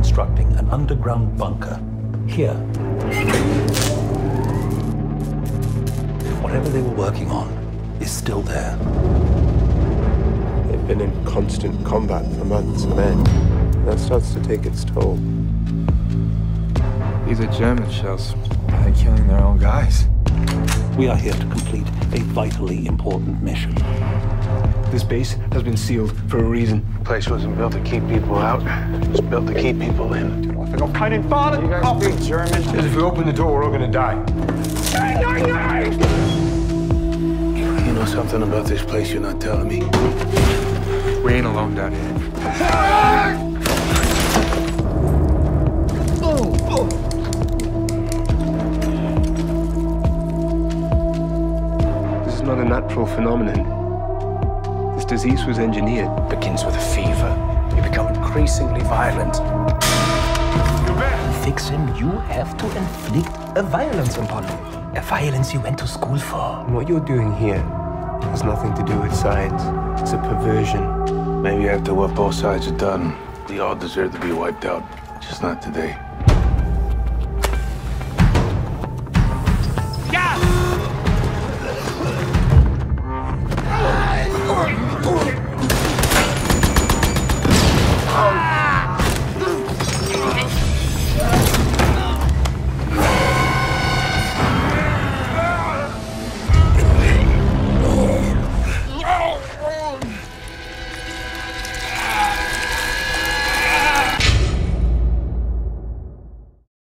constructing an underground bunker here. Whatever they were working on is still there. They've been in constant combat for months on end. That starts to take its toll. These are German shells. They're killing their own guys. We are here to complete a vitally important mission. This base has been sealed for a reason. The place wasn't built to keep people out. It was built to keep people in. You guys speak German? Because if we open the door, we're all gonna die. You know something about this place you're not telling me? We ain't alone down here. This is not a natural phenomenon. This disease was engineered. Begins with a fever. You become increasingly violent. To fix him, you have to inflict a violence upon him. A violence you went to school for. And what you're doing here has nothing to do with science. It's a perversion. Maybe after what both sides have done, we all deserve to be wiped out. Just not today.